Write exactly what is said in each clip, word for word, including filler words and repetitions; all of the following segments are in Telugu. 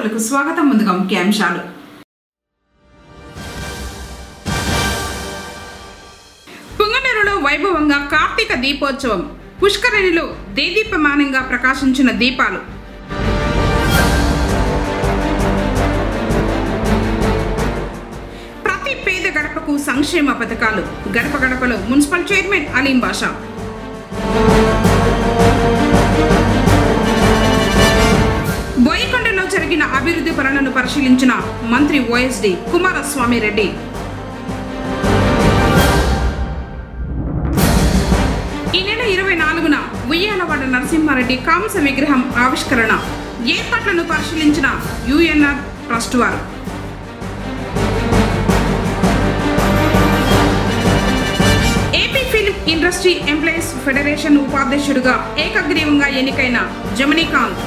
వార్తలకు స్వాగతం. ముందుగా ముఖ్యాంశాలు. పుంగనూరులో వైభవంగా కార్తీక దీపోత్సవం. పుష్కరిణిలో దేదీప్యమానంగా ప్రకాశించిన దీపాలు. ప్రతి పేద గడపకు సంక్షేమ పథకాలు. గడప గడపలో మున్సిపల్ చైర్మన్ అలీం బాషా. బోయకొండలో జరిగిన అభివృద్ధి పనులను పరిశీలించిన మంత్రి ఓఎస్డి కుమారస్వామి రెడ్డి. ఈ నెల ఇరవై నాలుగున ఉయ్యాలవాడ నరసింహారెడ్డి కాంస విగ్రహం ఆవిష్కరణ. ఏర్పాట్లను పరిశీలించిన యుఎన్ఆర్ ట్రస్ట్ వారు. AP film industry employees federation ఉపాధ్యక్షుడిగా ఏకగ్రీవంగా ఎన్నికైన జమనీకాంత్.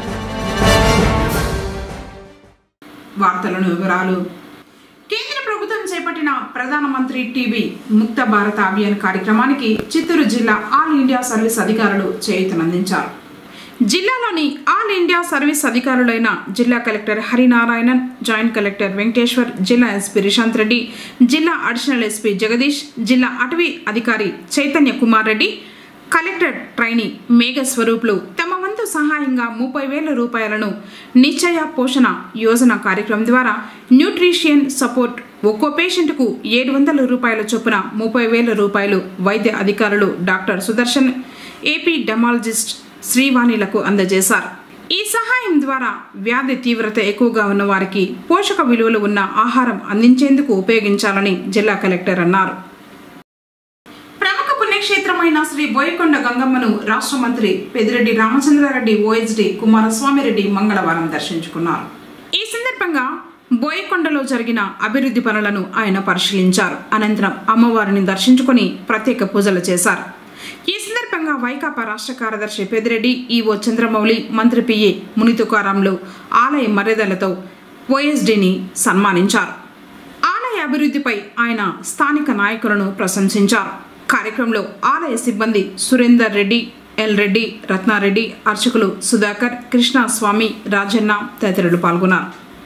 వార్తలను వివరాలు. కేంద్ర ప్రభుత్వం చేపట్టిన ప్రధానమంత్రి టీబీ ముక్త భారత అభియాన్ కార్యక్రమానికి చిత్తూరు జిల్లా ఆల్ ఇండియా సర్వీస్ అధికారులు చేయూతనందించారు. జిల్లాలోని ఆల్ ఇండియా సర్వీస్ అధికారులైన జిల్లా collector Harinarayanan, joint collector Venkateshwar, జిల్లా ఎస్పీ రిశాంత్ రెడ్డి, జిల్లా అడిషనల్ ఎస్పీ జగదీష్, జిల్లా అటవీ అధికారి చైతన్య కుమార్ రెడ్డి, కలెక్టర్ ట్రైనీ మేఘ స్వరూపులు తమ వంతు సహాయంగా ముప్పై వేల రూపాయలను నిశ్చయ పోషణ యోజన కార్యక్రమం ద్వారా న్యూట్రిషియన్ సపోర్ట్ ఒక్కో పేషెంట్కు ఏడు వందల రూపాయల చొప్పున ముప్పై వేల రూపాయలు వైద్య అధికారులు డాక్టర్ సుదర్శన్, ఏపీ డెమాలజిస్ట్ శ్రీవాణిలకు అందజేశారు. ఈ సహాయం ద్వారా వ్యాధి తీవ్రత ఎక్కువగా ఉన్న వారికి పోషక విలువలు ఉన్న ఆహారం అందించేందుకు ఉపయోగించాలని జిల్లా కలెక్టర్ అన్నారు. క్షేత్రమైన శ్రీ బోయకొండ గంగమ్మను రాష్ట్ర మంత్రి పెద్దిరెడ్డి రామచంద్రారెడ్డి, ఓఎస్డి కుమారస్వామి రెడ్డి మంగళవారం దర్శించుకున్నారు. ఈ సందర్భంగా బోయకొండలో జరిగిన అభివృద్ధి పనులను ఆయన పరిశీలించారు. అనంతరం అమ్మవారిని దర్శించుకుని ప్రత్యేక పూజలు చేశారు. ఈ సందర్భంగా వైకాపా రాష్ట్ర కార్యదర్శి పెద్దిరెడ్డి, ఈవో చంద్రమౌళి, మంత్రి పిఏ మునితుకారాంలు ఆలయ మర్యాదలతో ఓఎస్డిని సన్మానించారు. ఆలయ అభివృద్ధిపై ఆయన స్థానిక నాయకులను ప్రశంసించారు. కార్యక్రమంలో ఆలయ సిబ్బంది సురేందర్ రెడ్డి, ఎల్ రెడ్డి, రత్నారెడ్డి, అర్చకులు సుధాకర్, కృష్ణస్వామి, రాజన్న తదితరులు పాల్గొన్నారు.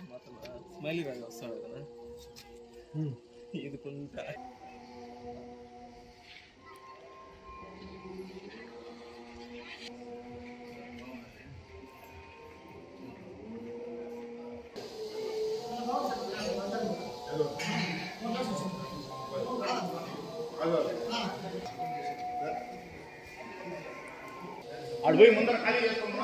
అడుగు ముందర ఖాళీ చేసుకున్నా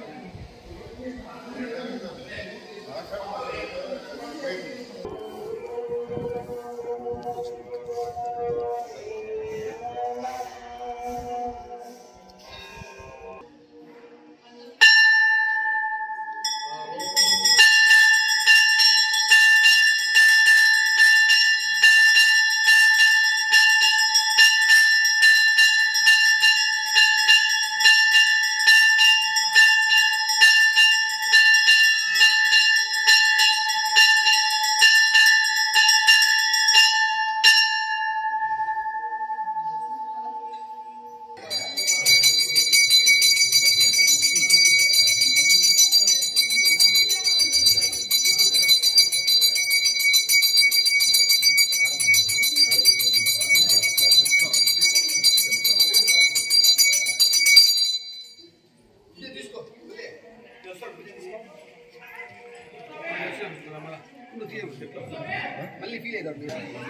మళ్ళీ ఫీల్ అవుతాడు.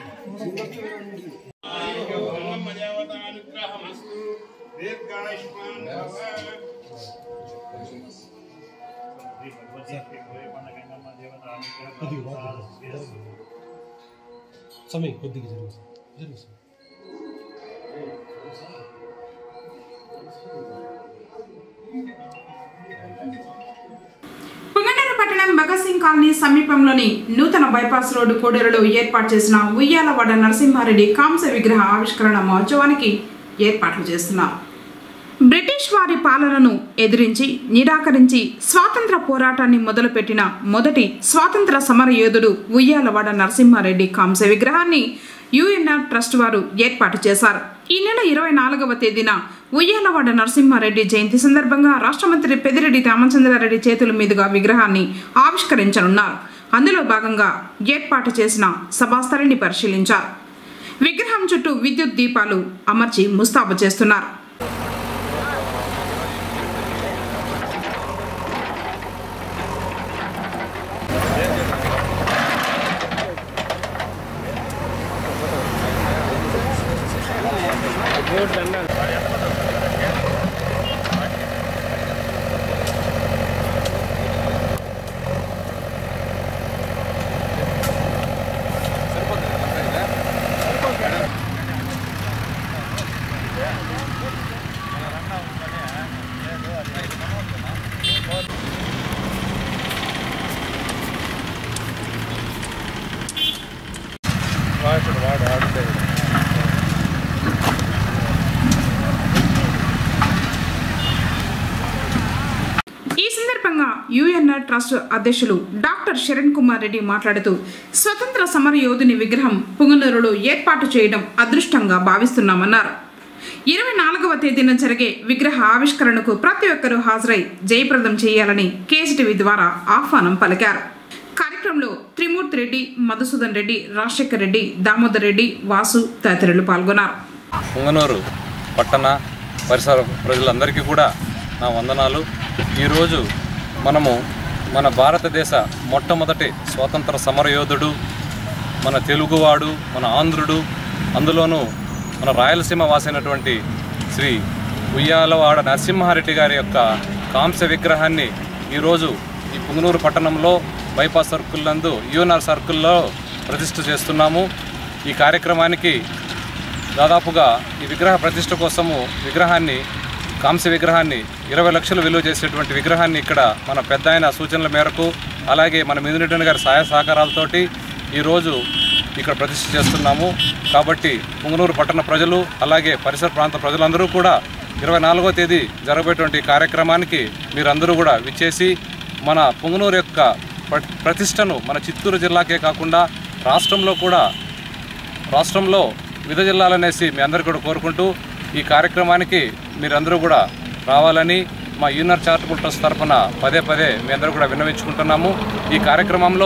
సమయం కొద్దిగా జరుగుతుంది జరుగుతుంది పుంగనూరు పట్టణం భగత్ సింగ్ కాలనీ సమీపంలోని నూతన బైపాస్ రోడ్డు కోడేరులో ఏర్పాటు చేసిన ఉయ్యాలవాడ నరసింహారెడ్డి కాంస విగ్రహ ఆవిష్కరణ మహోత్సవానికి ఏర్పాట్లు చేస్తున్నారు. బ్రిటిష్ వారి పాలనను ఎదిరించి నిరాకరించి స్వాతంత్ర పోరాటాన్ని మొదలుపెట్టిన మొదటి స్వాతంత్ర సమర యోధుడు ఉయ్యాలవాడ నరసింహారెడ్డి కాంస విగ్రహాన్ని యుఎన్ఆర్ ట్రస్ట్ వారు ఏర్పాటు చేశారు. ఈ నెల ఇరవై నాలుగవ తేదీన ఉయ్యాలవాడ నరసింహారెడ్డి జయంతి సందర్భంగా రాష్ట్ర మంత్రి పెద్దిరెడ్డి రామచంద్రారెడ్డి చేతుల మీదుగా విగ్రహాన్ని ఆవిష్కరించనున్నారు. అందులో భాగంగా ఏర్పాటు చేసిన సభాస్థలిని పరిశీలించారు. విగ్రహం చుట్టూ విద్యుత్ దీపాలు అమర్చి ముస్తాబు చేస్తున్నారు. ఈ సందర్భంగా యుఎన్ఆర్ ట్రస్ట్ అధ్యక్షులు డాక్టర్ శరణ్ కుమార్ రెడ్డి మాట్లాడుతూ స్వతంత్ర సమర యోధుని విగ్రహం పుంగనూరులో ఏర్పాటు చేయడం అదృష్టంగా భావిస్తున్నామన్నారు. ఇరవై నాలుగవ తేదీన జరిగే విగ్రహ ఆవిష్కరణకు ప్రతి ఒక్కరూ హాజరై జయప్రదం చేయాలని కేసీటీవీ ద్వారా ఆహ్వానం పలికారు. కార్యక్రమంలో త్రిమూర్తి రెడ్డి, మధుసూదన్ రెడ్డి, రాజశేఖర్ రెడ్డి, దామోదర్ రెడ్డి, వాసు తదితరులు పాల్గొన్నారు. పుంగనూరు పట్టణ పరిసర ప్రజలందరికీ కూడా నా వందనాలు. ఈరోజు మనము మన భారతదేశ మొట్టమొదటి స్వాతంత్ర సమరయోధుడు, మన తెలుగువాడు, మన ఆంధ్రుడు, అందులోనూ మన రాయలసీమ వాసైనటువంటి శ్రీ ఉయ్యాలవాడ నరసింహారెడ్డి గారి యొక్క కాంస్య విగ్రహాన్ని ఈరోజు ఈ పుంగనూరు పట్టణంలో బైపాస్ సర్కిల్ నందు యూఎన్ఆర్ సర్కిల్లో ప్రతిష్ఠ చేస్తున్నాము. ఈ కార్యక్రమానికి దాదాపుగా ఈ విగ్రహ ప్రతిష్ఠ కోసము విగ్రహాన్ని కాంస్య విగ్రహాన్ని ఇరవై లక్షలు విలువ చేసేటువంటి విగ్రహాన్ని ఇక్కడ మన పెద్ద ఆయన సూచనల మేరకు అలాగే మన మిథునరెడ్డి గారి సహాయ సహకారాలతోటి ఈరోజు ఇక్కడ ప్రతిష్ఠ చేస్తున్నాము. కాబట్టి పుంగనూరు పట్టణ ప్రజలు అలాగే పరిసర ప్రాంత ప్రజలందరూ కూడా ఇరవై నాలుగో తేదీ జరగబోయేటువంటి కార్యక్రమానికి మీరందరూ కూడా విచ్చేసి మన పుంగనూరు యొక్క ప్రతిష్టను మన చిత్తూరు జిల్లాకే కాకుండా రాష్ట్రంలో కూడా రాష్ట్రంలో వివిధ జిల్లాలనేసి మీ అందరికీ కూడా కోరుకుంటూ ఈ కార్యక్రమానికి మీరందరూ కూడా రావాలని మా యూఎన్ఆర్ చారిటబుల్ ట్రస్ట్ తరఫున పదే పదే మీ అందరూ కూడా విన్నవించుకుంటున్నాము. ఈ కార్యక్రమంలో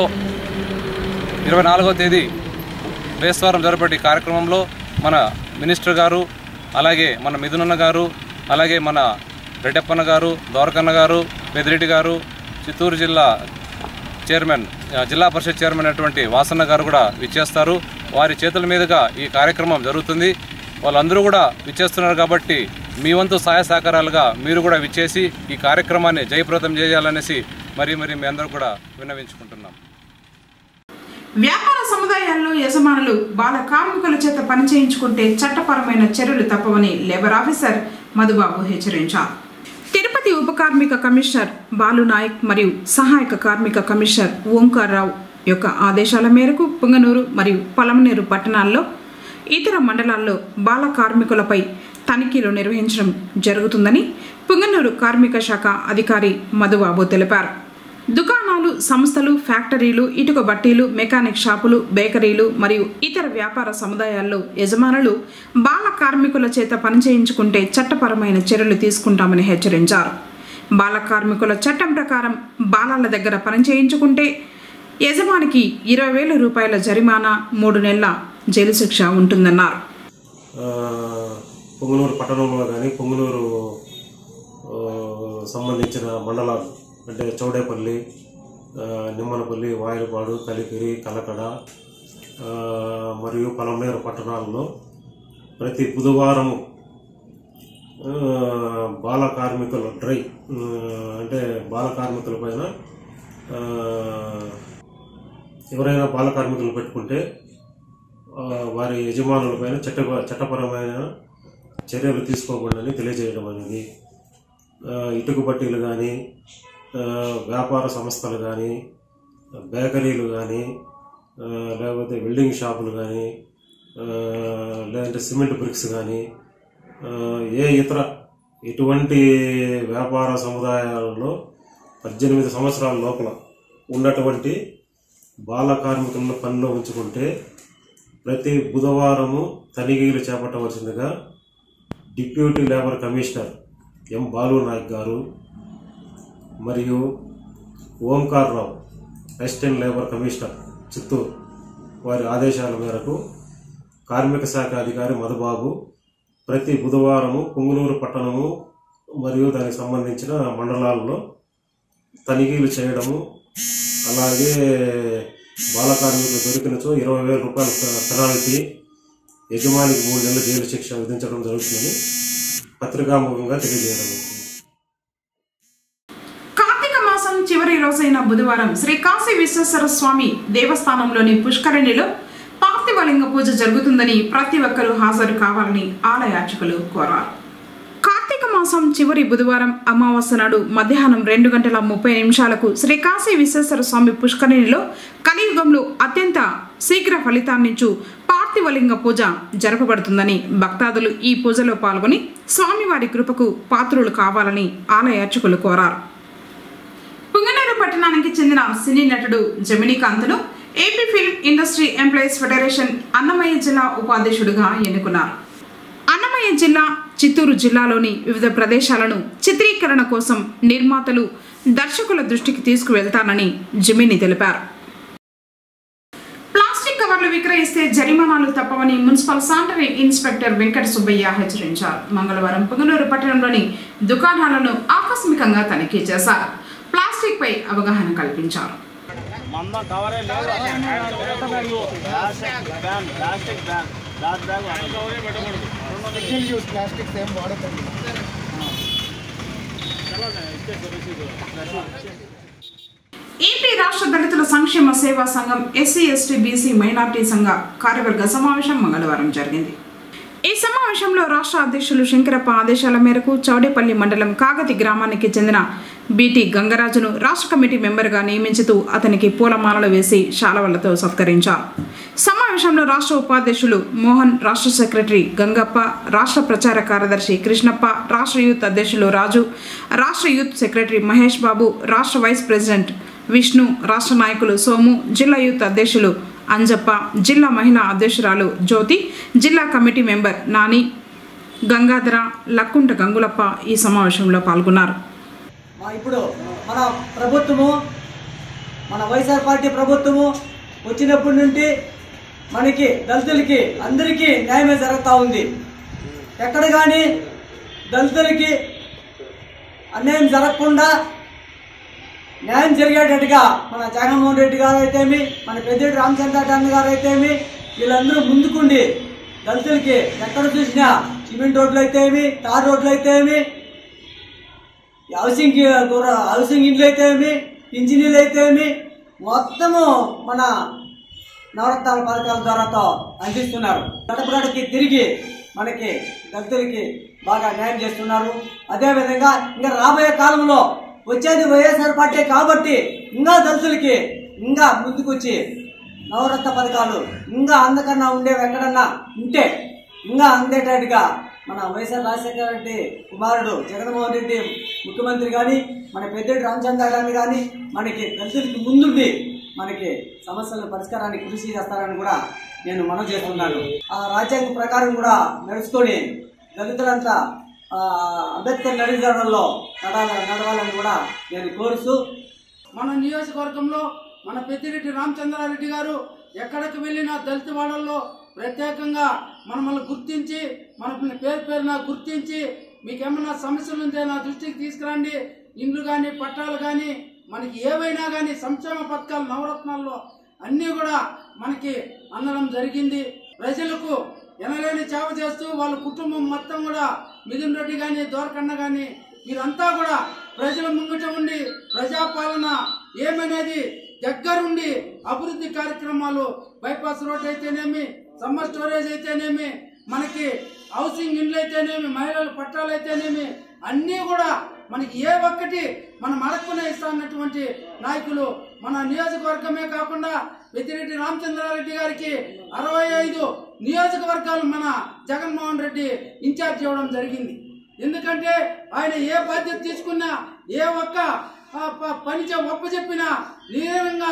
ఇరవై నాలుగో తేదీ బేస్వారం జరపే కార్యక్రమంలో మన మినిస్టర్ గారు అలాగే మన మిథునన్న గారు అలాగే మన రెడ్డప్పన్న గారు, ద్వారకన్న గారు, పెద్దిరెడ్డి గారు, చిత్తూరు జిల్లా చైర్మన్ జిల్లా పరిషత్ చైర్మన్ అయినటువంటి వాసన్న గారు కూడా విచ్చేస్తారు. వారి చేతుల మీదుగా ఈ కార్యక్రమం జరుగుతుంది. వాళ్ళందరూ కూడా విచ్చేస్తున్నారు కాబట్టి మీ వంతు సహాయ సహకారాలుగా మీరు కూడా విచ్చేసి ఈ కార్యక్రమాన్ని జయప్రదం చేయాలనేసి మరీ మరీ మీ అందరూ కూడా విన్నవించుకుంటున్నాం. వ్యాపార సముదాయాల్లో యజమానులు బాల కార్మికుల చేత పనిచేయించుకుంటే చట్టపరమైన చర్యలు తప్పవని లేబర్ ఆఫీసర్ మధుబాబు హెచ్చరించారు. తిరుపతి ఉప కార్మిక కమిషనర్ బాలు నాయక్ మరియు సహాయక కార్మిక కమిషనర్ ఓంకార్ రావు యొక్క ఆదేశాల మేరకు పుంగనూరు మరియు పలమనేరు పట్టణాల్లో ఇతర మండలాల్లో బాల కార్మికులపై తనిఖీలు నిర్వహించడం జరుగుతుందని పుంగనూరు కార్మిక శాఖ అధికారి మధుబాబు తెలిపారు. దుకాణాలు, సంస్థలు, ఫ్యాక్టరీలు, ఇటుక బట్టీలు, మెకానిక్ షాపులు, బేకరీలు మరియు ఇతర వ్యాపార సముదాయాల్లో యజమానులు బాల కార్మికుల చేత పనిచేయించుకుంటే చట్టపరమైన చర్యలు తీసుకుంటామని హెచ్చరించారు. బాల కార్మికుల చట్టం ప్రకారం బాలల దగ్గర పనిచేయించుకుంటే యజమానికి ఇరవై వేల రూపాయల జరిమానా, మూడు నెలల జైలు శిక్ష ఉంటుందన్నారు. పుంగనూరు పట్టణంలో కానీ పుంగనూరు సంబంధించిన మండలాలు అంటే చౌడేపల్లి, నిమ్మనపల్లి, వాయిలపాడు, కలికిరి, కలకడ మరియు పలమనేరు పట్టణాల్లో ప్రతి బుధవారము బాల కార్మికుల డ్రై అంటే బాల కార్మికుల పైన ఎవరైనా బాల కార్మికులు పెట్టుకుంటే వారి యజమానులపైన చట్ట చట్టపరమైన చర్యలు తీసుకోకూడదని తెలియజేయడం అనేది, ఇటుక బట్టీలు కానీ, వ్యాపార సంస్థలు కానీ, బేకరీలు కానీ, లేకపోతే వెల్డింగ్ షాపులు కానీ, లేదంటే సిమెంట్ బ్రిక్స్ కానీ, ఏ ఇతర ఎటువంటి వ్యాపార సముదాయాలలో పద్దెనిమిది సంవత్సరాల లోపల ఉన్నటువంటి బాల కార్మికులను పనిలో ఉంచుకుంటే ప్రతి బుధవారము తనిఖీలు చేపట్టవలసిందిగా deputy labour commissioner M Balu Naik గారు మరియు Omkar Rao assistant labour commissioner Chittoor వారి ఆదేశాల మేరకు కార్మిక శాఖ అధికారి మధుబాబు ప్రతి బుధవారము పుంగనూరు పట్టణము మరియు దానికి సంబంధించిన మండలాల్లో తనిఖీలు చేయడము, అలాగే బాల కార్మికులు దొరికినచో ఇరవై వేల రూపాయల పెనాల్టీ, యజమానికి మూడు నెలల జైలు శిక్ష విధించడం జరుగుతుందని పత్రికాముఖంగా తెలియజేయడం. కార్తీక మాసం చివరి రోజైన బుధవారం శ్రీ కాశీ విశ్వేశ్వర స్వామి దేవస్థానంలోని పుష్కరిణిలో పార్థివలింగ పూజ జరుగుతుందని ప్రతి ఒక్కరూ హాజరు కావాలని ఆలయ అర్చకులు కోరారు. కార్తీక మాసం చివరి బుధవారం అమావాస్య నాడు మధ్యాహ్నం రెండు గంటల ముప్పై నిమిషాలకు శ్రీ కాశీ విశ్వేశ్వర స్వామి పుష్కరిణిలో కలియుగంలో అత్యంత శీఘ్ర ఫలితాన్నిచ్చు పార్థివలింగ పూజ జరపబడుతుందని భక్తాదులు ఈ పూజలో పాల్గొని స్వామివారి కృపకు పాత్రులు కావాలని ఆలయ అర్చకులు కోరారు. పుంగనూరు పట్టణానికి చెందిన సినీ నటుడు జమినీకాంత్ను AP film industry employees federation Annamayya జిల్లా ఉపాధ్యక్షుడిగా ఎన్నుకున్నారు. అన్నమయ్య జిల్లా, చిత్తూరు జిల్లాలోని వివిధ ప్రదేశాలను చిత్రీకరణ కోసం నిర్మాతలు, దర్శకుల దృష్టికి తీసుకువెళ్తానని జమిని తెలిపారు. ప్లాస్టిక్ కవర్లు విక్రయిస్తే జరిమానాలు తప్పవని municipal sanitary inspector Venkata Subbaiah హెచ్చరించారు. మంగళవారం పుంగనూరు పట్టణంలోని దుకాణాలను ఆకస్మికంగా తనిఖీ చేశారు. ప్లాస్టిక్ పై అవగాహన కల్పించారు. ఏపీ రాష్ట్ర దళితుల సంక్షేమ సేవా సంఘం ఎస్సీ ఎస్టీ బీసీ మైనార్టీ సంఘ కార్యవర్గ సమావేశం మంగళవారం జరిగింది. ఈ సమావేశంలో రాష్ట్ర అధ్యక్షులు శంకరప్ప ఆదేశాల మేరకు చౌడేపల్లి మండలం కాగతి గ్రామానికి చెందిన బీటీ గంగరాజును రాష్ట్ర కమిటీ మెంబర్గా నియమించుతూ అతనికి పూలమాలలు వేసి శాలువలతో సత్కరించారు. సమావేశంలో రాష్ట్ర ఉపాధ్యక్షులు మోహన్, రాష్ట్ర సెక్రటరీ గంగప్ప, రాష్ట్ర ప్రచార కార్యదర్శి కృష్ణప్ప, రాష్ట్ర యూత్ అధ్యక్షులు రాజు, రాష్ట్ర యూత్ సెక్రటరీ మహేష్ బాబు, రాష్ట్ర వైస్ ప్రెసిడెంట్ విష్ణు, రాష్ట్ర నాయకులు సోము, జిల్లా యూత్ అధ్యక్షులు అంజప్ప, జిల్లా మహిళా అధ్యక్షురాలు జ్యోతి, జిల్లా కమిటీ మెంబర్ నాని, గంగాధర, లక్కుంట గంగులప్ప ఈ సమావేశంలో పాల్గొన్నారు. ఇప్పుడు మన ప్రభుత్వము, మన వైఎస్ఆర్ పార్టీ ప్రభుత్వము వచ్చినప్పటి నుండి మనకి దళితులకి అందరికీ న్యాయమే జరుగుతూ ఉంది. ఎక్కడ కానీ దళితులకి అన్యాయం జరగకుండా న్యాయం జరిగేటట్టుగా మన జగన్మోహన్ రెడ్డి గారు అయితేమి, మన పెద్దిరెడ్డి రామచంద్రారెడ్డి గారు అయితేమి వీళ్ళందరూ ముందుకుండి దళితులకి ఎక్కడ చూసినా సిమెంట్ రోడ్లు అయితేమి, తార్ రోడ్లు అయితేమి, హౌసింగ్ హౌసింగ్ ఇండ్లు అయితేమి, ఇంజనీర్లు అయితేమి మొత్తము మన నవరత్నాల పథకాల ద్వారాతో అందిస్తున్నారు. గడప గడపకి తిరిగి మనకి దళితులకి బాగా న్యాయం చేస్తున్నారు. అదేవిధంగా ఇంకా రాబోయే కాలంలో వచ్చేది వైఎస్ఆర్ పార్టీ కాబట్టి ఇంకా దళితులకి ఇంకా ముందుకొచ్చి నవరత్న పథకాలు ఇంకా అందకన్నా ఉండేవి ఎక్కడన్నా ఉంటే ఇంకా అందేటట్టుగా మన వైఎస్ఆర్ రాజశేఖర రెడ్డి కుమారుడు జగన్మోహన్ రెడ్డి ముఖ్యమంత్రి కానీ, మన పెద్దిరెడ్డి రామచంద్రారెడ్డి కానీ మనకి దళితులకి ముందుండి మనకి సమస్యల పరిష్కారానికి కృషి చేస్తారని కూడా నేను మనవి చేస్తున్నాను. ఆ రాజ్యాంగం ప్రకారం కూడా నడుచుకొని దళితులంతా అంబేద్కర్ నడిజడంలో నడవాలని కూడా నేను కోరుతూ, మన నియోజకవర్గంలో మన పెద్దిరెడ్డి రామచంద్రారెడ్డి గారు ఎక్కడికి వెళ్ళినా దళిత వాడల్లో ప్రత్యేకంగా మనల్ని గుర్తించి, మన పేరు పేరున గుర్తించి మీకేమన్నా సమస్యలు ఉంటే నా దృష్టికి తీసుకురండి, ఇండ్లు కానీ పట్టాలు కానీ మనకి ఏవైనా కానీ సంక్షేమ పథకాలు నవరత్నాల్లో అన్నీ కూడా మనకి అందడం జరిగింది. ప్రజలకు ఎనలేని సేవ చేస్తూ వాళ్ళ కుటుంబం మొత్తం కూడా మిథున్ రెడ్డి కానీ, దోరకన్న కానీ వీరంతా కూడా ప్రజల ముంగట ఉండి ప్రజాపాలన ఏమనేది దగ్గరుండి అభివృద్ధి కార్యక్రమాలు, బైపాస్ రోడ్ అయితేనేమి, సమ్మర్ స్టోరేజ్ అయితేనేమి, మనకి హౌసింగ్ ఇండ్లు అయితేనేమి, మహిళల పట్టాలు అయితేనేమి అన్నీ కూడా మనకి ఏ ఒక్కటి మనం అడగకునే ఇస్తానటువంటి నాయకులు మన నియోజకవర్గమే కాకుండా పెద్దిరెడ్డి రామచంద్రారెడ్డి గారికి అరవై ఐదు నియోజకవర్గాలు మన జగన్మోహన్ రెడ్డి ఇన్ఛార్జ్ ఇవ్వడం జరిగింది. ఎందుకంటే ఆయన ఏ బాధ్యత తీసుకున్నా, ఏ ఒక్క పని ఒప్ప చెప్పినా లీనంగా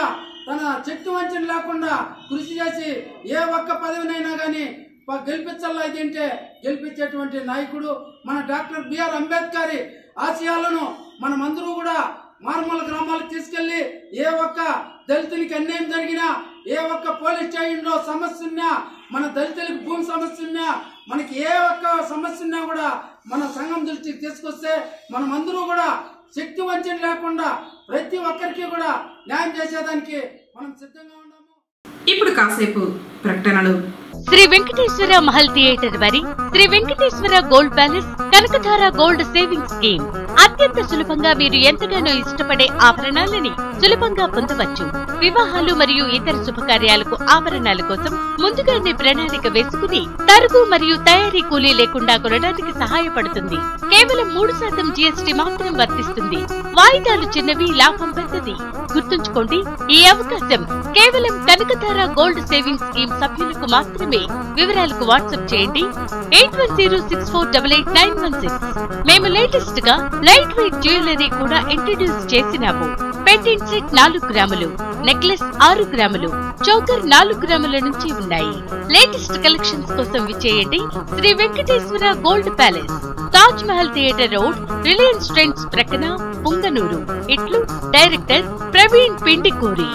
తన శక్తి వంచన లేకుండా కృషి చేసి ఏ ఒక్క పదవినైనా కానీ గెలిపించాలా అంటే గెలిపించేటువంటి నాయకుడు మన డాక్టర్ బిఆర్ అంబేద్కర్ ఆశయాలను మనమందరూ కూడా మారుమూల గ్రామాలకు తీసుకెళ్లి ఏ ఒక్క దళితునికి అన్యాయం జరిగినా, ఏ ఒక్క పోలీస్ స్టేషన్లో సమస్య ఉన్నా, మన దళితులకు భూమి సమస్య ఉన్నా, మనకి ఏ ఒక్క సమస్య ఉన్నా కూడా మన సంఘం దృష్టికి తీసుకొస్తే మనమందరూ కూడా శక్తి వంచన లేకుండా ప్రతి ఒక్కరికి కూడా న్యాయం చేసేదానికి మనం సిద్ధంగా ఉన్నాము. ఇప్పుడు కాసేపు ప్రకటనలు. శ్రీ వెంకటేశ్వర మహల్ థియేటర్ వారి Sri Venkateswara gold palace Kanakadhara gold saving scheme. అత్యంత సులభంగా మీరు ఎంతగానో ఇష్టపడే ఆభరణాలని సులభంగా పొందవచ్చు. వివాహాలు మరియు ఇతర శుభకార్యాలకు ఆభరణాల కోసం ముందుగానే ప్రణాళిక వేసుకుని తరుగు మరియు తయారీ కూలీ లేకుండా కొనడానికి సహాయపడుతుంది. కేవలం మూడు శాతం జీఎస్టీ మాత్రం వర్తిస్తుంది. వాయిదాలు చిన్నవి, లాభం పెద్దది. గుర్తుంచుకోండి, ఈ అవకాశం కేవలం కనకధార గోల్డ్ సేవింగ్ స్కీమ్ సభ్యులకు మాత్రమే. వివరాలకు వాట్సాప్ చేయండి eight one zero six four double eight nine one six. మేము లేటెస్ట్ గా లైట్ వెయిట్ జ్యువెలరీ కూడా ఇంట్రడ్యూస్ చేసినాము. పెండెంట్ సెట్ నాలుగు గ్రాములు, నెక్లెస్ ఆరు గ్రాములు, చోకర్ నాలుగు గ్రాముల నుంచి ఉన్నాయి. లేటెస్ట్ కలెక్షన్స్ కోసం విచ్చేయండి Sri Venkateswara gold palace, Taj Mahal theatre road, Reliance Trends ప్రక్కన, పుంగనూరు. ఇట్లు డైరెక్టర్ ప్రవీణ్ పిండికూరి.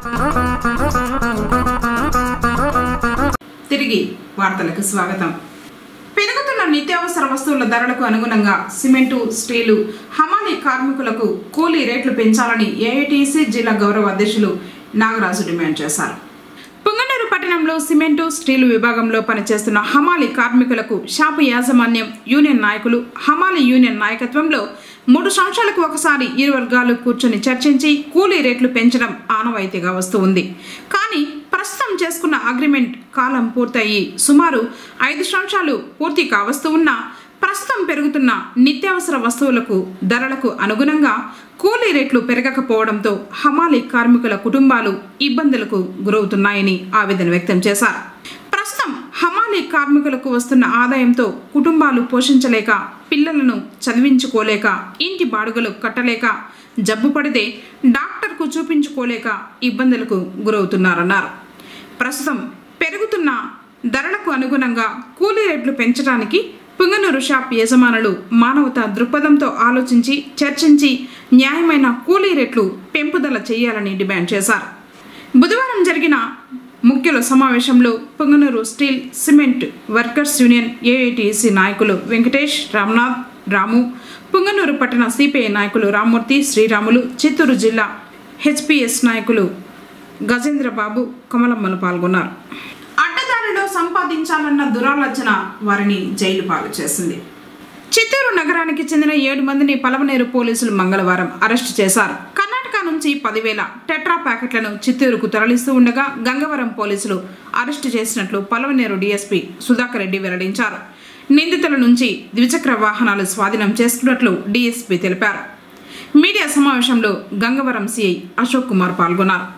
తిరిగి వార్తలకు స్వాగతం. పెరుగుతున్న నిత్యావసర వస్తువుల ధరలకు అనుగుణంగా సిమెంటు, స్టీలు, హమాలీ కార్మికులకు కూలీ రేట్లు పెంచాలని ఏఐటీసీ జిల్లా గౌరవ అధ్యక్షులు నాగరాజు డిమాండ్ చేశారు. పుంగనూరు పట్టణంలో సిమెంటు, స్టీలు విభాగంలో పనిచేస్తున్న హమాలీ కార్మికులకు షాపు యాజమాన్యం, యూనియన్ నాయకులు, హమాలీ యూనియన్ నాయకత్వంలో మూడు సంవత్సరాలకు ఒకసారి ఇరు వర్గాలు కూర్చొని చర్చించి కూలీ రేట్లు పెంచడం ఆనవాయితీగా వస్తూ ఉంది. కానీ ప్రస్తుతం చేసుకున్న అగ్రిమెంట్ కాలం పూర్తయి సుమారు ఐదు సంవత్సరాలు పూర్తి కావస్తూ ఉన్న ప్రస్తుతం పెరుగుతున్న నిత్యావసర వస్తువులకు ధరలకు అనుగుణంగా కూలీ రేట్లు పెరగకపోవడంతో హమాలీ కార్మికుల కుటుంబాలు ఇబ్బందులకు గురవుతున్నాయని ఆవేదన వ్యక్తం చేశారు. ప్రస్తుతం హమాలీ కార్మికులకు వస్తున్న ఆదాయంతో కుటుంబాలు పోషించలేక, పిల్లలను చదివించుకోలేక, ఇంటి బాడుగలు కట్టలేక, జబ్బు పడితే డాక్టర్కు చూపించుకోలేక ఇబ్బందులకు గురవుతున్నారన్నారు. ప్రస్తుతం పెరుగుతున్న ధరలకు అనుగుణంగా కూలీ రేట్లు పెంచడానికి పుంగనూరు షాప్ యజమానులు మానవతా దృక్పథంతో ఆలోచించి చర్చించి న్యాయమైన కూలీ రేట్లు పెంపుదల చేయాలని డిమాండ్ చేశారు. బుధవారం జరిగిన ముఖ్యుల సమావేశంలో Punganur steel, cement workers union AITC నాయకులు వెంకటేష్, రామ్నాథ్, రాము, పుంగనూరు పట్టణ సిపిఐ నాయకులు రామ్మూర్తి, శ్రీరాములు, చిత్తూరు జిల్లా హెచ్పిఎస్ నాయకులు గజేంద్రబాబు, కమలమ్మలు పాల్గొన్నారు. అడ్డదారిలో సంపాదించాలన్న దురాలోచన వారిని జైలు పాలు చేసింది. చిత్తూరు నగరానికి చెందిన ఏడు మందిని పలమనేరు పోలీసులు మంగళవారం అరెస్టు చేశారు. కర్ణాటక నుంచి పదివేల టెట్రా ప్యాకెట్లను చిత్తూరుకు తరలిస్తూ ఉండగా గంగవరం పోలీసులు అరెస్టు చేసినట్లు పలమనేరు డీఎస్పీ సుధాకర్ రెడ్డి వెల్లడించారు. నిందితుల నుంచి ద్విచక్ర వాహనాలు స్వాధీనం చేసుకున్నట్లు డీఎస్పీ తెలిపారు. మీడియా సమావేశంలో గంగవరం సిఐ అశోక్ కుమార్ పాల్గొన్నారు.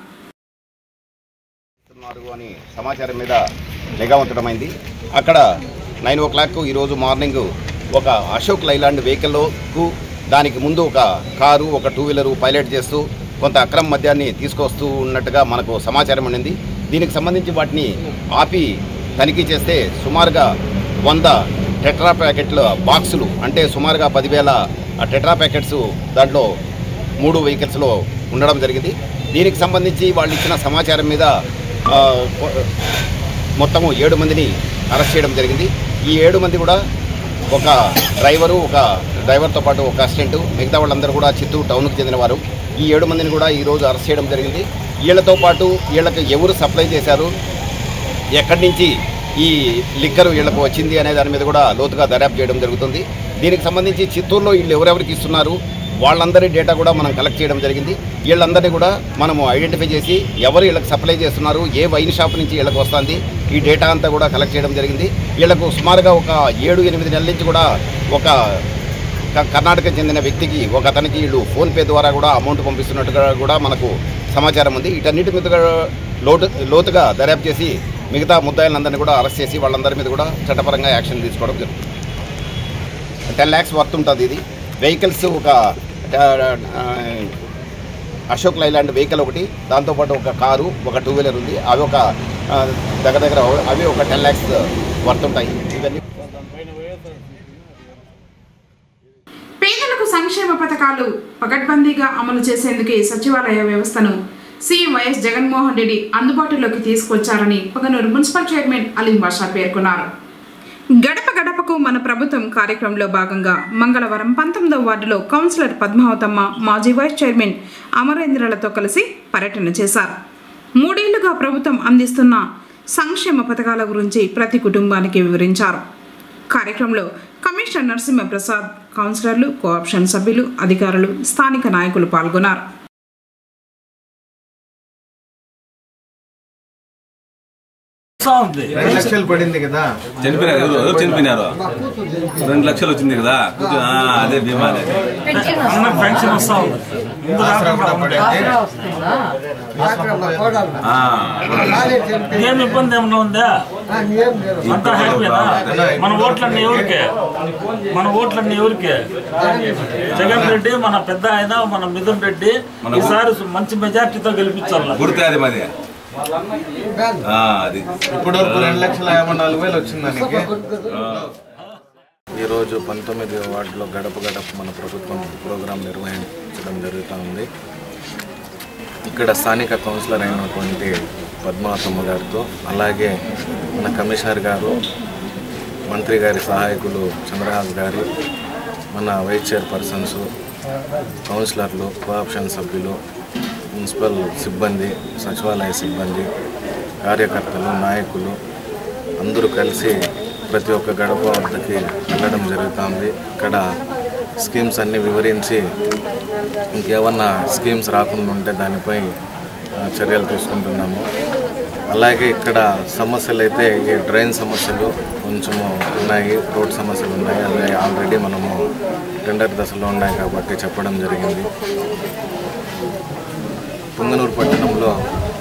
అని సమాచారం మీద నిఘా ఉంచడమైంది. అక్కడ నైన్ ఓ క్లాక్ ఈరోజు మార్నింగ్ ఒక అశోక్ లైలాండ్ వెహికల్కు దానికి ముందు ఒక కారు, ఒక టూ వీలరు పైలట్ చేస్తూ కొంత అక్రమ మద్యాన్ని తీసుకొస్తూ ఉన్నట్టుగా మనకు సమాచారం ఉండింది. దీనికి సంబంధించి వాటిని ఆపి తనిఖీ చేస్తే సుమారుగా వంద టెట్రా ప్యాకెట్ల బాక్సులు, అంటే సుమారుగా పదివేల టెట్రా ప్యాకెట్స్ దాంట్లో మూడు వెహికల్స్లో ఉండడం జరిగింది. దీనికి సంబంధించి వాళ్ళు ఇచ్చిన సమాచారం మీద మొత్తము ఏడు మందిని అరెస్ట్ చేయడం జరిగింది. ఈ ఏడు మంది కూడా ఒక డ్రైవరు, ఒక డ్రైవర్తో పాటు ఒక అసిస్టెంట్, మిగతా వాళ్ళందరూ కూడా చిత్తూరు టౌన్కి చెందినవారు. ఈ ఏడు మందిని కూడా ఈరోజు అరెస్ట్ చేయడం జరిగింది. వీళ్ళతో పాటు వీళ్ళకి ఎవరు సప్లై చేశారు, ఎక్కడి నుంచి ఈ లిక్కర్ వీళ్ళకు వచ్చింది అనే దాని మీద కూడా లోతుగా దర్యాప్తు చేయడం జరుగుతుంది. దీనికి సంబంధించి చిత్తూరులో వీళ్ళు ఎవరెవరికి ఇస్తున్నారు వాళ్ళందరి డేటా కూడా మనం కలెక్ట్ చేయడం జరిగింది. వీళ్ళందరినీ కూడా మనము ఐడెంటిఫై చేసి ఎవరు వీళ్ళకి సప్లై చేస్తున్నారు, ఏ వైన్ షాప్ నుంచి వీళ్ళకి వస్తుంది, ఈ డేటా అంతా కూడా కలెక్ట్ చేయడం జరిగింది. వీళ్ళకు సుమారుగా ఒక ఏడు ఎనిమిది నెలల నుంచి కూడా ఒక కర్ణాటక చెందిన వ్యక్తికి, ఒక అతనికి వీళ్ళు ఫోన్పే ద్వారా కూడా అమౌంట్ పంపిస్తున్నట్టుగా కూడా మనకు సమాచారం ఉంది. వీటన్నిటి మీద లోటు లోతుగా దర్యాప్తు చేసి మిగతా ముద్దాయిలందరినీ కూడా అరెస్ట్ చేసి వాళ్ళందరి మీద కూడా చట్టపరంగా యాక్షన్ తీసుకోవడం జరుగుతుంది. టెన్ ల్యాక్స్ వర్త్ ఉంటుంది. ఇది వెహికల్స్ ఒక అశోక్ లైలాండ్ వెహికల్ ఒకటి, దాంతోపాటు ఒక కారు, ఒక టూ వీలర్ ఉంది. అవి ఒక దగ్గర దగ్గర అవి ఒక టెన్ ల్యాక్స్ వర్త్ ఉంటాయి. ఇవన్నీ పేదలకు సంక్షేమ పథకాలు పకడ్బందీగా అమలు చేసేందుకే సచివాలయ వ్యవస్థను సీఎం వైఎస్ జగన్మోహన్ రెడ్డి అందుబాటులోకి తీసుకొచ్చారని పొంగనూరు మున్సిపల్ చైర్మన్ అలీం బాషా పేర్కొన్నారు. గడప గడపకు మన ప్రభుత్వం కార్యక్రమంలో భాగంగా మంగళవారం పంతొమ్మిదవ వార్డులో కౌన్సిలర్ పద్మావతమ్మ, మాజీ వైస్ చైర్మన్ అమరేంద్రలతో కలిసి పర్యటన చేశారు. మూడేళ్లుగా ప్రభుత్వం అందిస్తున్న సంక్షేమ పథకాల గురించి ప్రతి కుటుంబానికి వివరించారు. కార్యక్రమంలో కమిషనర్ నరసింహప్రసాద్, కౌన్సిలర్లు, కోఆప్షన్ సభ్యులు, అధికారులు, స్థానిక నాయకులు పాల్గొన్నారు. రెండు లక్షలు పడింది కదా, చనిపోయినారు. ఎవరు ఎవరు చనిపోయినారు? రెండు లక్షలు వచ్చింది కదా, అదే బీమా. పెన్షన్ వస్తా ఉంది. ఏం ఇబ్బంది ఏమన్నా ఉందా? అంతా హ్యాపీనా? మన ఓట్లన్నీ ఎవరికే? మన ఓట్లన్నీ ఎవరికే? జగన్ రెడ్డి మన పెద్ద ఆయన, మన మిథున్ రెడ్డి ఈసారి మంచి మెజార్టీతో గెలిపించాలి. గుర్తే అది మాది. ఇప్పుడు వరకు రెండు లక్షల యాభై నాలుగు వేలు వచ్చిందానికి. ఈరోజు పంతొమ్మిది వార్డులో గడప గడప మన ప్రభుత్వం ప్రోగ్రాం నిర్వహించడం జరుగుతూ ఉంది. ఇక్కడ స్థానిక కౌన్సిలర్ అయినటువంటి పద్మావతమ్మ గారితో, అలాగే మన కమిషనర్ గారు, మంత్రి గారి సహాయకులు చంద్రహాస్ గారి, మన వైస్ చైర్పర్సన్స్, కౌన్సిలర్లు, కోఆప్షన్ సభ్యులు, మున్సిపల్ సిబ్బంది, సచివాలయ సిబ్బంది, కార్యకర్తలు, నాయకులు అందరూ కలిసి ప్రతి ఒక్క గడప వద్దకి వెళ్ళడం జరుగుతుంది. ఇక్కడ స్కీమ్స్ అన్నీ వివరించి ఇంకేమన్నా స్కీమ్స్ రాకుండా ఉంటే దానిపై చర్యలు తీసుకుంటున్నాము. అలాగే ఇక్కడ సమస్యలు అయితే ఈ డ్రైన్ సమస్యలు కొంచెము ఉన్నాయి, రోడ్ సమస్యలు ఉన్నాయి. అవి ఆల్రెడీ మనము టెండర్ దశలో ఉన్నాయి కాబట్టి చెప్పడం జరిగింది. పొంగనూరు పట్టణంలో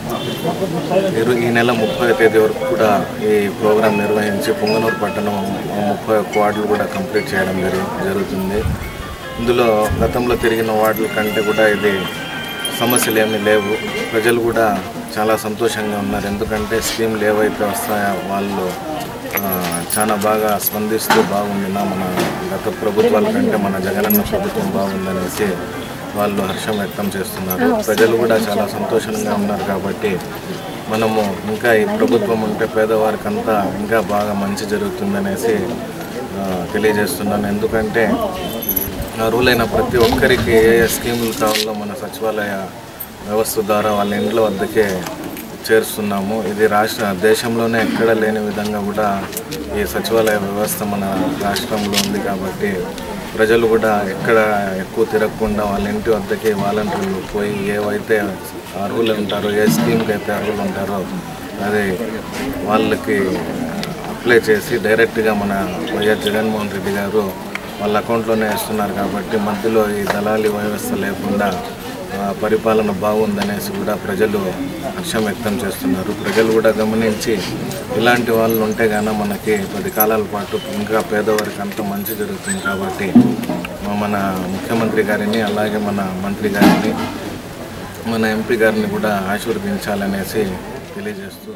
ఈ నెల ముప్పై తేదీ వరకు కూడా ఈ ప్రోగ్రాం నిర్వహించి పొంగనూరు పట్టణం ముప్పై ఒక్క వార్డులు కూడా కంప్లీట్ చేయడం జరి జరుగుతుంది. ఇందులో గతంలో తిరిగిన వార్డుల కంటే కూడా ఇది సమస్యలు ఏమీ లేవు. ప్రజలు కూడా చాలా సంతోషంగా ఉన్నారు. ఎందుకంటే స్కీమ్లు ఏవైతే వస్తాయో వాళ్ళు చాలా బాగా స్పందిస్తూ బాగుండినా మన గత ప్రభుత్వాల కంటే మన జగనన్న ప్రభుత్వం బాగుందనేసి వాళ్ళు హర్షం వ్యక్తం చేస్తున్నారు. ప్రజలు కూడా చాలా సంతోషంగా ఉన్నారు. కాబట్టి మనము ఇంకా ఈ ప్రభుత్వం ఉంటే పేదవారికంతా ఇంకా బాగా మంచి జరుగుతుందనేసి తెలియజేస్తున్నాను. ఎందుకంటే అర్హులైన ప్రతి ఒక్కరికి ఏ ఏ స్కీములు కావాలో మన సచివాలయ వ్యవస్థ ద్వారా వాళ్ళ ఇండ్ల వద్దకే చేరుస్తున్నాము. ఇది రాష్ట్ర దేశంలోనే ఎక్కడ లేని విధంగా కూడా ఈ సచివాలయ వ్యవస్థ మన రాష్ట్రంలో ఉంది. కాబట్టి ప్రజలు కూడా ఎక్కడ ఎక్కువ తిరగకుండా వాళ్ళ ఇంటి వద్దకే వాలంటీర్లు పోయి ఏవైతే అర్హులు ఉంటారో, ఏ స్కీమ్కి అయితే అర్హులు ఉంటారో అది వాళ్ళకి అప్లై చేసి డైరెక్ట్గా మన వైఎస్ జగన్మోహన్ రెడ్డి గారు వాళ్ళ అకౌంట్లోనే వేస్తున్నారు. కాబట్టి మధ్యలో ఈ దళాలి వ్యవస్థ లేకుండా పరిపాలన బాగుందనేసి కూడా ప్రజలు హర్షం వ్యక్తం చేస్తున్నారు. ప్రజలు కూడా గమనించి ఇలాంటి వాళ్ళు ఉంటే గాన మనకి పది కాలాల పాటు ఇంకా పేదవారికి అంత మంచి జరుగుతుంది. కాబట్టి మన ముఖ్యమంత్రి గారిని, అలాగే మన మంత్రి గారిని, మన ఎంపీ గారిని కూడా ఆశీర్వదించాలనేసి తెలియజేస్తూ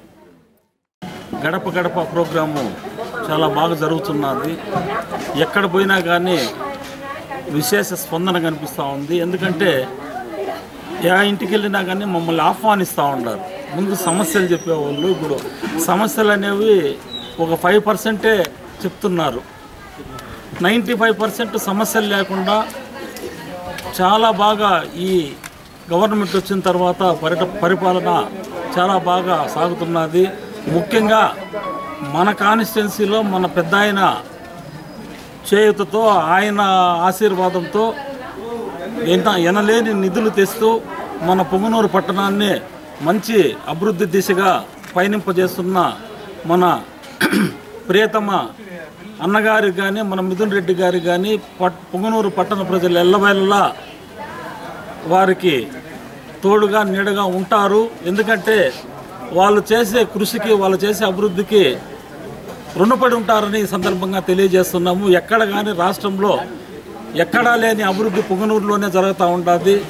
గడప గడప ప్రోగ్రాము చాలా బాగా జరుగుతున్నది. ఎక్కడ పోయినా కానీ విశేష స్పందన కనిపిస్తూ ఉంది. ఎందుకంటే ఏ ఇంటికి వెళ్ళినా కానీ మమ్మల్ని ఆహ్వానిస్తూ ఉంటారు. ముందు సమస్యలు చెప్పేవాళ్ళు ఇప్పుడు సమస్యలు అనేవి ఒక ఫైవ్ పర్సెంటే చెప్తున్నారు. నైంటీ ఫైవ్ పర్సెంట్ సమస్యలు లేకుండా చాలా బాగా ఈ గవర్నమెంట్ వచ్చిన తర్వాత పర్యట పరిపాలన చాలా బాగా సాగుతున్నది. ముఖ్యంగా మన కాన్స్టిట్యున్సీలో మన పెద్ద ఆయన చేయుతతో, ఆయన ఆశీర్వాదంతో ఎన ఎనలేని నిధులు తెస్తూ మన పొంగనూరు పట్టణాన్ని మంచి అభివృద్ధి దిశగా పయనింపజేస్తున్న మన ప్రియతమ అన్నగారికి కానీ, మన మిథున్ రెడ్డి గారికి కానీ పట్ పొంగనూరు పట్టణ ప్రజలు ఎల్లవేళలా వారికి తోడుగా నీడగా ఉంటారు. ఎందుకంటే వాళ్ళు చేసే కృషికి, వాళ్ళు చేసే అభివృద్ధికి రుణపడి ఉంటారని ఈ సందర్భంగా తెలియజేస్తున్నాము. ఎక్కడ కానీ రాష్ట్రంలో ఎక్కడా లేని అభివృద్ధి పొంగనూరులోనే జరుగుతూ ఉంటుంది.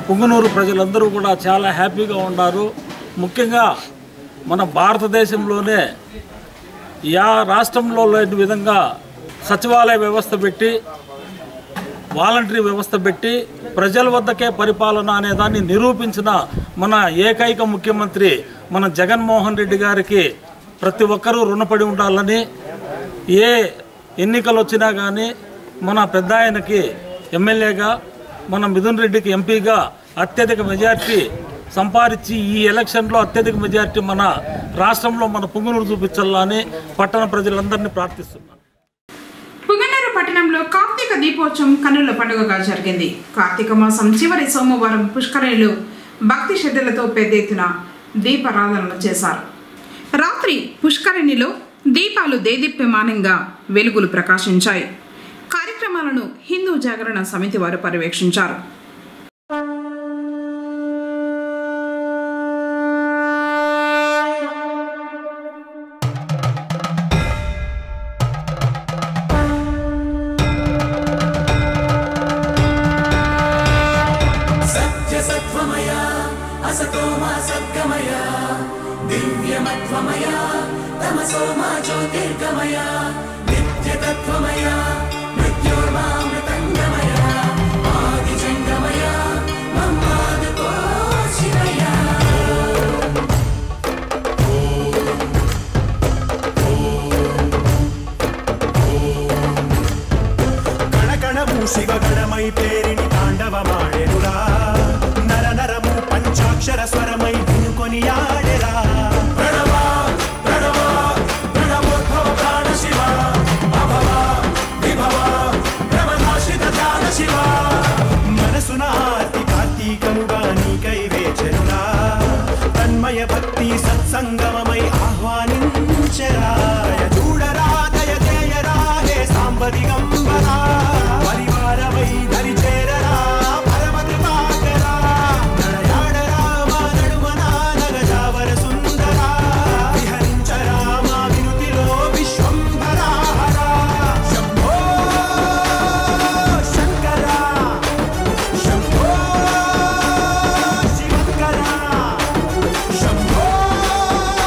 పుంగనూరు ప్రజలందరూ కూడా చాలా హ్యాపీగా ఉన్నారు. ముఖ్యంగా మన భారతదేశంలోనే యా రాష్ట్రంలో లేని విధంగా సచివాలయ వ్యవస్థ పెట్టి వాలంటరీ వ్యవస్థ పెట్టి ప్రజల వద్దకే పరిపాలన అనేదాన్ని నిరూపించిన మన ఏకైక ముఖ్యమంత్రి మన జగన్మోహన్ రెడ్డి గారికి ప్రతి ఒక్కరూ రుణపడి ఉండాలని, ఏ ఎన్నికలు వచ్చినా కానీ మన పెద్ద ఆయనకి ఎమ్మెల్యేగా, మన మిథున్ రెడ్డికి ఎంపీగా అత్యధిక మెజార్టీ సంపాదించి ఈ ఎలక్షన్లో అత్యధిక మెజార్టీ మన రాష్ట్రంలో మన పుంగనూరు చూపించాలని పట్టణ ప్రజలందరినీ ప్రార్థిస్తున్నాను. పుంగనూరు పట్టణంలో కార్తీక దీపోత్సవం కన్నుల పండుగగా జరిగింది. కార్తీక మాసం చివరి సోమవారం పుష్కరిణిలో భక్తి శ్రద్ధలతో పెద్ద ఎత్తున దీపారాధనలు చేశారు. రాత్రి పుష్కరిణిలో దీపాలు దేదీప్యమానంగా వెలుగులు ప్రకాశించాయి. కార్యక్రమాలను హిందూ జాగరణ సమితి వారు పర్యవేక్షించారు. శివగణమై పేరిని తాండవమాడెనురా, నర నరము పంచాక్షర స్వరమై వినుకొని ఆడెరా. ప్రణవ ప్రణవ ప్రణవోద్భవ ప్రాణ శివ, అభవ విభవ ప్రమదాశ్రిత ధ్యాన శివ. మనసున ఆర్తి కార్తీకముగా నీకై వేచెనురా, తన్మయ భక్తి సత్సంగమమై ఆహ్వానించెరా. చూడరా దయ చేయరా హే సాంబ దిగంబరా, పరివారమై దరి చేరరా పరమ కృపాకరా. నడయాడరా మా నడుమన నగజావర సుందరా, విహరించరా మా వినుతిలో విశ్వంభరా. శంభో శంకర శంభో శివంకర శంభో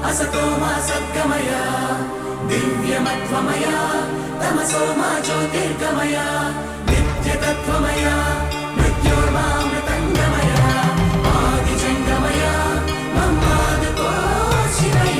असतो मा सद्गमय दिव्यमत्वमय तमसो मा ज्योतिर्गमय नित्यतत्त्वमय मृत्योर्मामृतङ्गमय आदिजङ्गमय मम्मादुको शिवय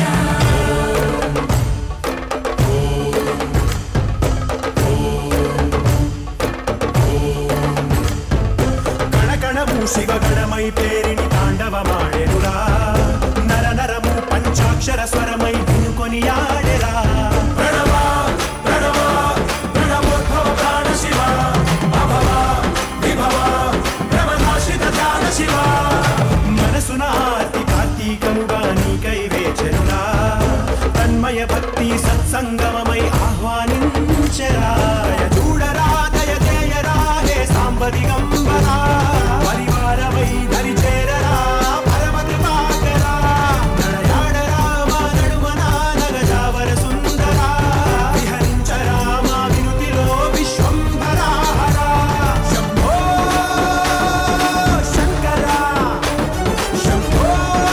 कणकणमु शिवगणमै पेरिणि ताण्डवमाडेनुरा नर नरमु पंचाक्षर स्वरमै धिनुकोनियाडेरा प्रणव प्रणव प्रणवोद्भव प्राण शिव अभव विभव प्रमदाश्रित ध्यान शिव मनसुन आर्ति कार्तीकमुगा नीकै वेचनुरा तन्मय भक्ति सत्संगममै आह्वानिंचरा చూడరా దయచేయరా హే సాంబ దిగంబరా పరివార వై ధరి చేరరా పరమ కృపాకరా నడయాడరా మా నడుమన నగజావర సుందరా విహరించరా మా వినుతిలో విశ్వంభరా హరా శంభో శంకరా శంభో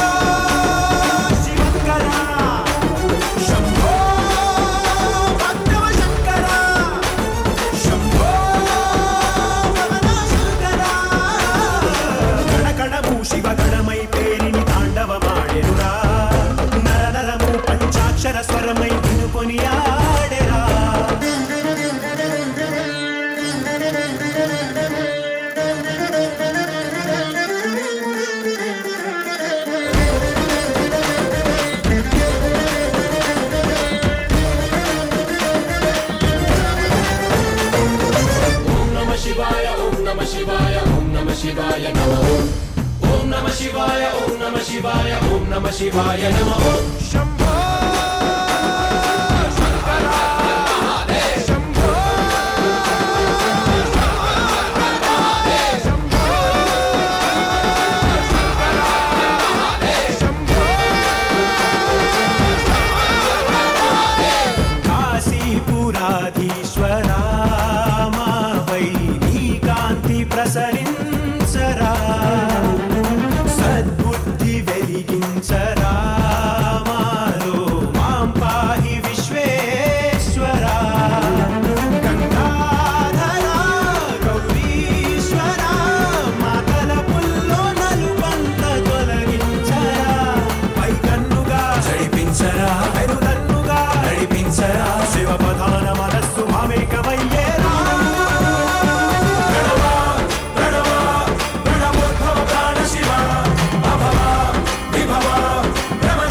శివంకరా శంభో భక్తవ శంకరా శంభో కణకణము శివగణమై పేరిని తాండవమాడెనురా నర నరము పంచాక్షర స్వరమై వినుకొని ఆడెరా ఓం నమ శివాయ ఓం నమ శివాయ ఓం నమ శివాయ నమో ఓం నమ శివాయ ఓం నమ శివాయ ఓం నమ శివాయ నమో శంభో శంకరా మహాదేవ్ శంభో శంభో శంకరా మహాదేవ్ శంభో కాశీపురాధీశ్వరా మాపై నీ కాంతి ప్రసరించరా సద్బుద్ధి వెలిగించరా మాలో మాం పాహి విశ్వేశ్వరా గంగాధరా గౌరీశ్వరా మాతల పుల్లో నలుబంత తొలగించరా పై కన్నుగా జడిపించరా పెరుదన్నుగా నడిపించరా శివ ప్రధాన మనస్సు మామేకమయ్యేరా ప్రణవ ప్రణవ ప్రణవోద్భవ ప్రాణ శివ అభవ విభవ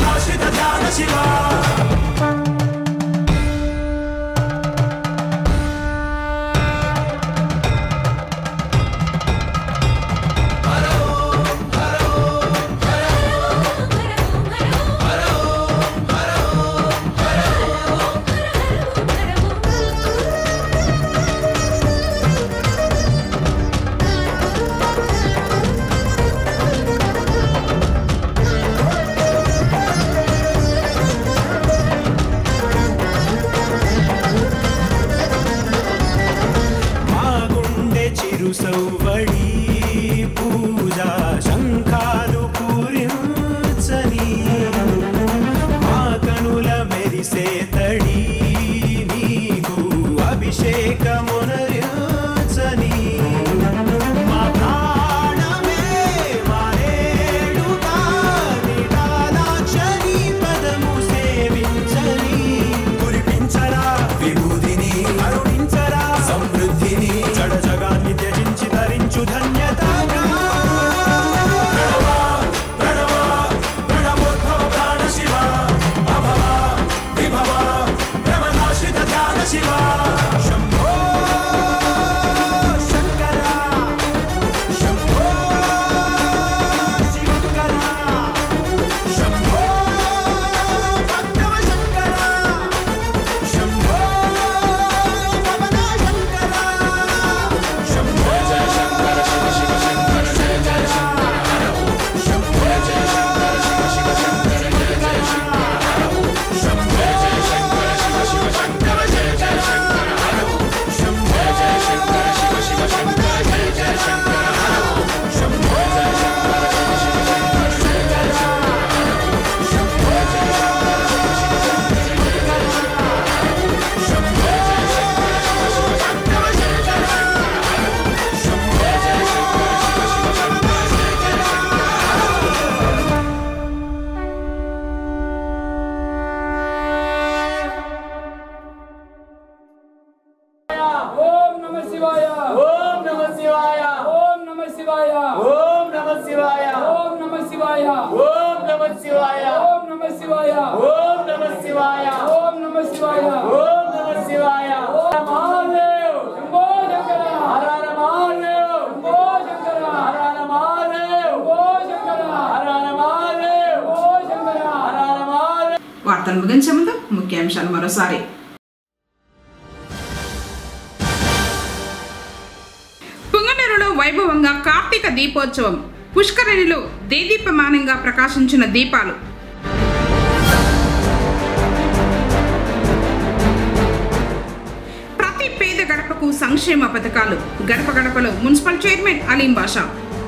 శివాయ ఓం నమః శివాయ ఓం నమః శివాయ ఓం నమః శివాయ ఓం నమః శివాయ ఓం మహాదేవ్ శంభో శంకర హర హర మహాదేవ్ శంభో శంకర హర హర మహాదేవ్ శంభో శంకర హర హర మహాదేవ్ శంభో శంకర హర హర మహాదేవ్. వార్తలు ముగించే ముందు ముఖ్యాంశాలు మరోసారి. పుంగనూరులో వైభవంగా కార్తీక దీపోత్సవం. పుష్కరిణిలో దేదీప్యమానంగా ప్రకాశించిన దీపాలు. ప్రతి పేద గడపకు సంక్షేమ పథకాలు. గడప గడపలో మున్సిపల్ చైర్మన్ అలీం బాషా.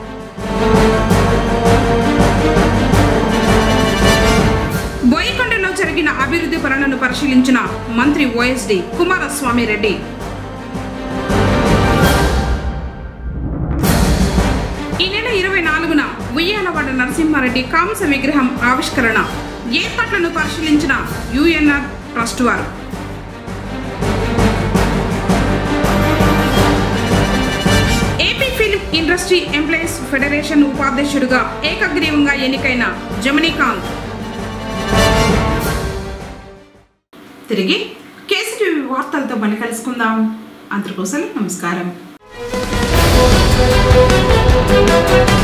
బోయకొండలో జరిగిన అభివృద్ధి పనులను పరిశీలించిన మంత్రి ఓఎస్డి కుమారస్వామి రెడ్డి. ఈ నెల ఇరవై నాలుగున ఉయ్యాలవాడ నరసింహారెడ్డి కాంస విగ్రహం ఆవిష్కరణ. ఏర్పాట్లను పరిశీలించిన యుఎన్ఆర్ ట్రస్ట్ వారు. AP film industry employees federation ఉపాధ్యక్షుడిగా ఏకగ్రీవంగా ఎన్నికైన జమనీకాంత్. తిరిగి కేసీటీవీ వార్తలతో మళ్ళీ కలుసుకుందాం. అంతకోసం నమస్కారం.